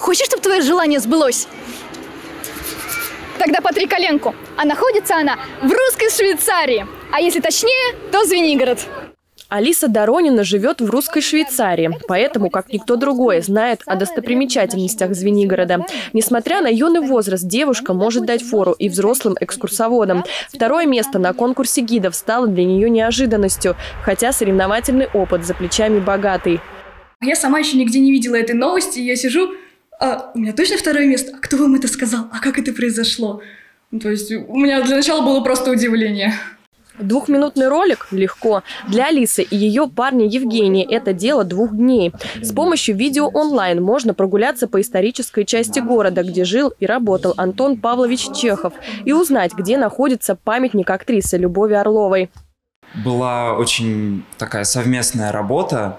Хочешь, чтобы твое желание сбылось? Тогда потри коленку. А находится она в русской Швейцарии. А если точнее, то Звенигород. Алиса Доронина живет в русской Швейцарии, поэтому, как никто другой, знает о достопримечательностях Звенигорода. Несмотря на юный возраст, девушка может дать фору и взрослым экскурсоводам. Второе место на конкурсе гидов стало для нее неожиданностью, хотя соревновательный опыт за плечами богатый. Я сама еще нигде не видела этой новости, и я сижу, у меня точно второе место? А кто вам это сказал? А как это произошло? То есть у меня для начала было просто удивление. Двухминутный ролик легко. Для Алисы и ее парня Евгения это дело 2 дней. С помощью видео онлайн можно прогуляться по исторической части города, где жил и работал Антон Павлович Чехов, и узнать, где находится памятник актрисы Любови Орловой. Была очень такая совместная работа.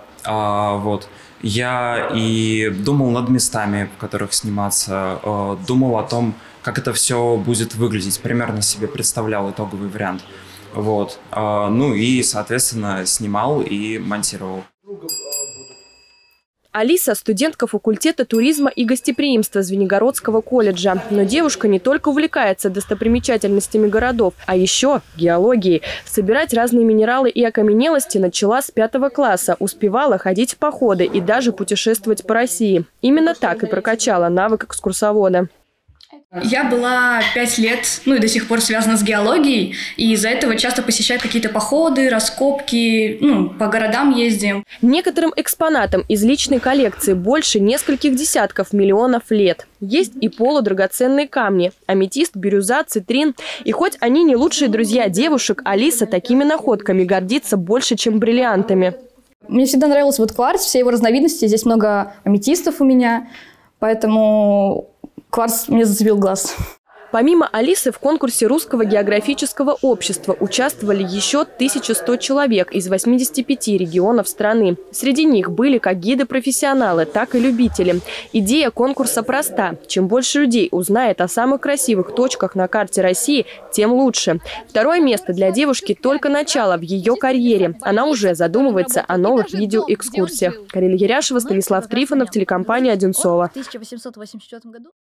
Я и думал над местами, в которых сниматься, думал о том, как это все будет выглядеть. Примерно себе представлял итоговый вариант. Ну и, соответственно, снимал и монтировал. Алиса – студентка факультета туризма и гостеприимства Звенигородского колледжа. Но девушка не только увлекается достопримечательностями городов, а еще геологией. Собирать разные минералы и окаменелости начала с 5 класса, успевала ходить в походы и даже путешествовать по России. Именно так и прокачала навык экскурсовода. Я была 5 лет, и до сих пор связана с геологией, и из-за этого часто посещаю какие-то походы, раскопки, по городам ездим. Некоторым экспонатам из личной коллекции больше нескольких десятков миллионов лет. Есть и полудрагоценные камни – аметист, бирюза, цитрин. И хоть они не лучшие друзья девушек, Алиса такими находками гордится больше, чем бриллиантами. Мне всегда нравился кварц, все его разновидности. Здесь много аметистов у меня, поэтому кварц мне зацепил глаз. Помимо Алисы в конкурсе Русского географического общества участвовали еще 1100 человек из 85 регионов страны. Среди них были как гиды-профессионалы, так и любители. Идея конкурса проста. Чем больше людей узнает о самых красивых точках на карте России, тем лучше. Второе место для девушки – только начало в ее карьере. Она уже задумывается о новых видеоэкскурсиях. Карина Яряшева, Станислав Трифонов, телекомпания «Одинцово».